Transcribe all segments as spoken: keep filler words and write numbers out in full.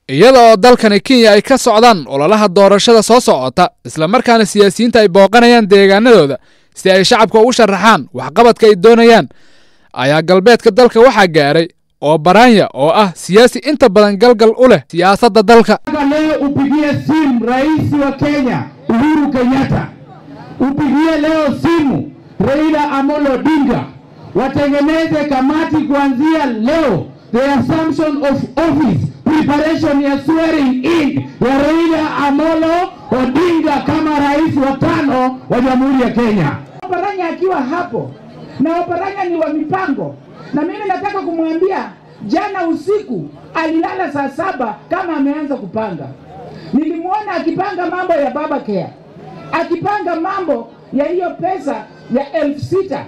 iyadoo dalkani Kenya ay ka socdaan ololaha doorashada soo socota isla markaana siyaasiyiinta ay booqanayaan deegaanadooda si ay shacabka u sharaxaan waxqabadka ay doonayaan ayaa galbeedka dalka waxa gaaray oo Baranya oo ah siyaasi inta badan galgal u leh siyaasadda dalka. Leo upigie simu rais wa Kenya Uhuru Kenyatta, upigie leo simu Raila Amolo Odinga, watengeneze kamati kuanzia leo, the assumption of office, preparation ya swearing in ya Raila Amolo Odinga kama rais wa tano wa Jamhuri ya Kenya. Baranya akiwa hapo, na Baranya ni wa mipango, na mimi nataka kumwambia jana usiku alilala saa saba kama ameanza kupanga. Nilimuona akipanga mambo ya baba care, akipanga mambo ya hiyo pesa ya elfu sita.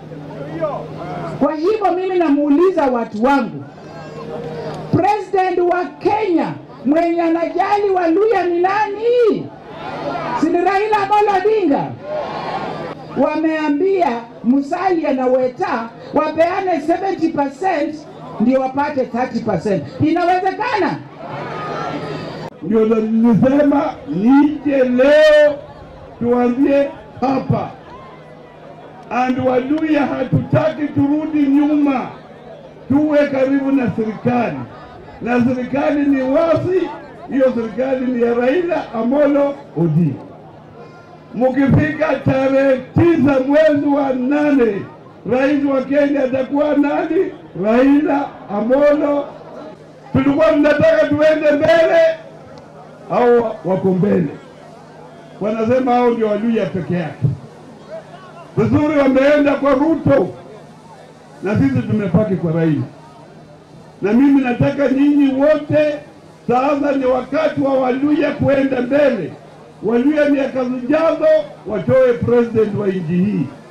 Kwa hivyo mimi namuuliza watu wangu, President wa Kenya mwenye anajali Waluya ni nani? Si ni Raila Amolo Odinga? Wameambia Musalia na Weta wapeane seventy percent ndio wapate thirty percent. Inawezekana? Ndio nilisema nije leo tuanzie hapa. And Waluya hatutaki turudi nyuma, tuwe karibu na serikali, na serikali ni wasi, hiyo serikali ni ya Raila Amolo Odinga. Mukifika tarehe tisa mwezi wa nane, rais wa Kenya atakuwa nani? Raila Amolo. Tulikuwa tunataka tuende mbele au wako mbele? Wanasema hao ndio Waluya peke yake. Vizuri, wameenda kwa Ruto na sisi tumepaki kwa Raila. Na mimi nataka nyinyi wote sasa ni wakati wa Waluya kuenda mbele. Waluya miaka zijazo watoe president wa nchi hii.